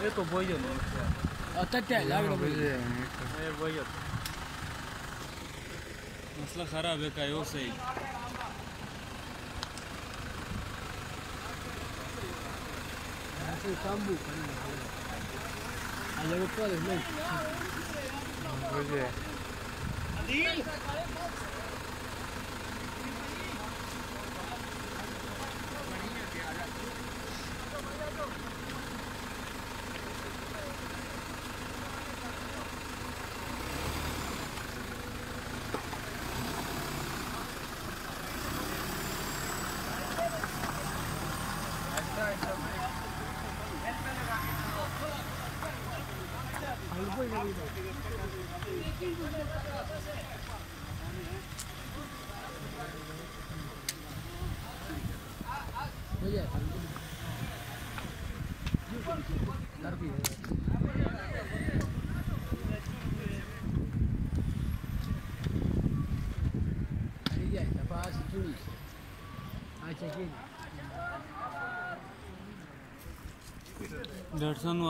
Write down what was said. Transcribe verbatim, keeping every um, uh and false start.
ये तो बोझ नहीं आता क्या लग रहा है ये बोझ मसला खराब है का यो सही Sambu allá lo puedes ver oye Adil डेढ़ सौ